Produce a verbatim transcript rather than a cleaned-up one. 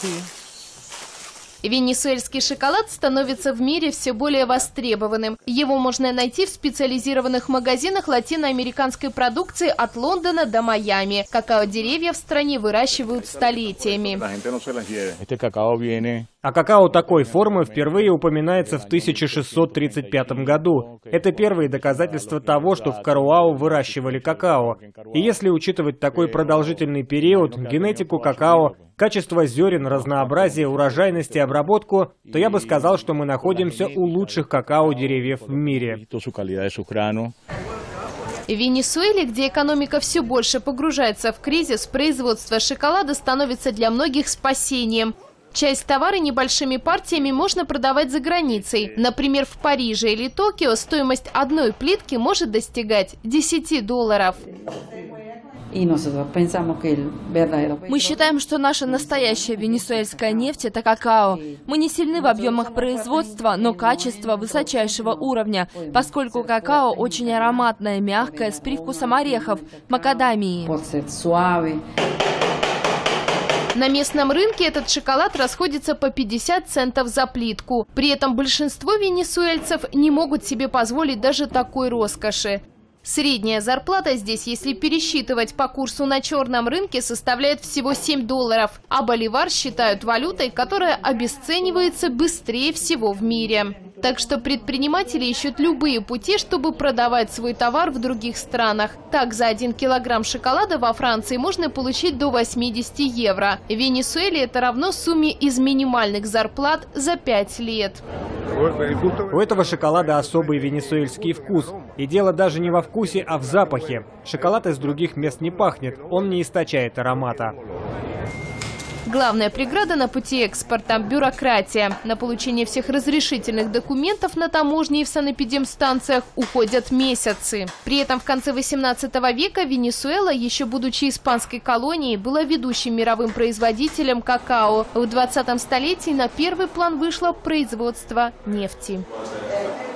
Венесуэльский шоколад становится в мире все более востребованным. Его можно найти в специализированных магазинах латиноамериканской продукции от Лондона до Майами. Какао-деревья в стране выращивают столетиями. А какао такой формы впервые упоминается в тысяча шестьсот тридцать пятом году. Это первые доказательства того, что в Каруау выращивали какао. И если учитывать такой продолжительный период, генетику какао, качество зерен, разнообразие, урожайность и обработку, то я бы сказал, что мы находимся у лучших какао-деревьев в мире. В Венесуэле, где экономика все больше погружается в кризис, производство шоколада становится для многих спасением. Часть товара небольшими партиями можно продавать за границей. Например, в Париже или Токио стоимость одной плитки может достигать десяти долларов. Мы считаем, что наша настоящая венесуэльская нефть – это какао. Мы не сильны в объемах производства, но качество высочайшего уровня, поскольку какао очень ароматное, мягкое, с привкусом орехов, макадамии. На местном рынке этот шоколад расходится по пятьдесят центов за плитку. При этом большинство венесуэльцев не могут себе позволить даже такой роскоши. Средняя зарплата здесь, если пересчитывать по курсу на черном рынке, составляет всего семь долларов, а боливар считают валютой, которая обесценивается быстрее всего в мире. Так что предприниматели ищут любые пути, чтобы продавать свой товар в других странах. Так, за один килограмм шоколада во Франции можно получить до восьмидесяти евро. В Венесуэле это равно сумме из минимальных зарплат за пять лет. У этого шоколада особый венесуэльский вкус. И дело даже не во вкусе, а в запахе. Шоколад из других мест не пахнет, он не источает аромата. Главная преграда на пути экспорта – бюрократия. На получение всех разрешительных документов на таможне и в санэпидемстанциях уходят месяцы. При этом в конце восемнадцатого века Венесуэла, еще будучи испанской колонией, была ведущим мировым производителем какао. В двадцатом столетии на первый план вышло производство нефти.